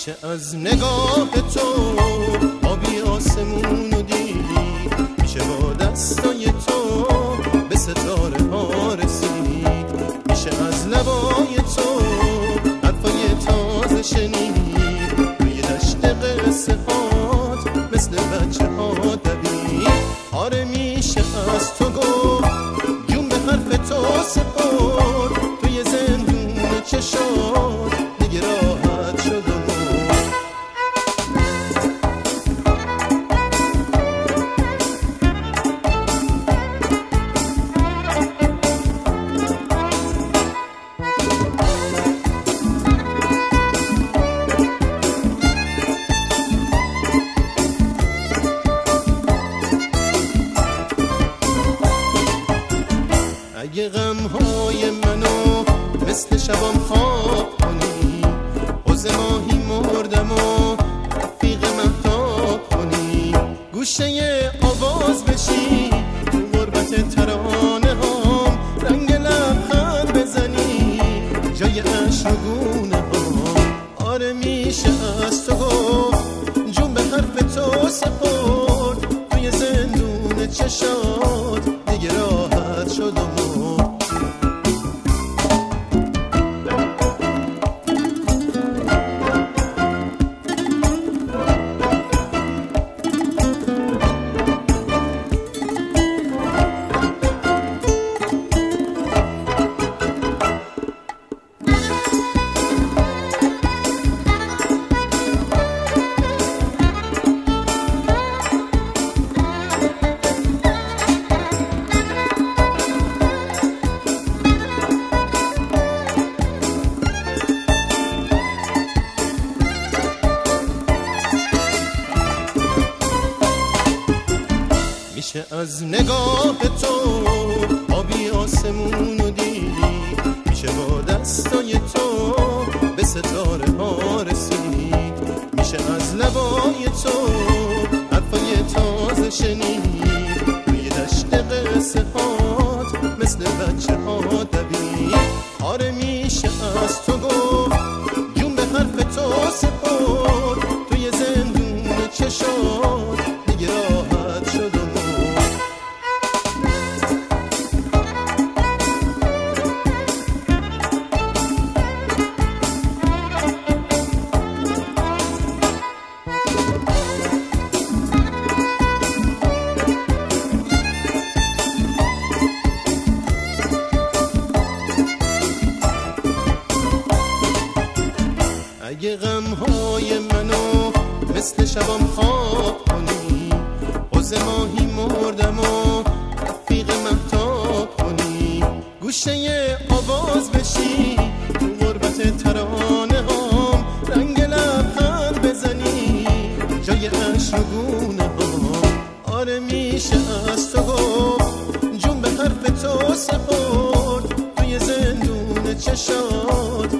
میشه از نگاه تو آبی آسمونو دید، میشه با دستای تو به ستاره ها رسید، میشه از لبای تو حرفای تازه شنید، توی دشت قصه هات مثل بچه ها دوید. آره میشه از تو گفت جون به حرف تو سپرد، توی زندون چشات دیگه راحت شد و اگه غمهای منو مثل شبام خواب کنی، حوض ماهی مردم و رفیق مهتاب کنی، گوشه آواز بشی تو غربت ترانه هام، رنگ لبخند بزنی جای عشق و گونه هام. آره میشه از تو گفت جون به حرف تو سپرد، توی زندون چشات دیگه راحت شد و میشه از نگاه تو آبی آسمونو دید، میشه با دستای تو به ستاره ها رسید، میشه از لبای تو حرفای تازه شنید، توی دشت قصه هات مثل بچه ها دوید. آره میشه از تو گفت جون به حرف تو سپرد، توی زندون چشات دیگه راحت شد و اگه غمهای منو مثل شبام خواب کنی، حوض ماهی مردم و رفیق مهتاب کنی، گوشه آواز بشی تو غربت ترانه هام، رنگ لبخند بزنی جای عشق و گونه هام. آره میشه از تو گفت جون به حرف تو سپرد، توی زندون چشات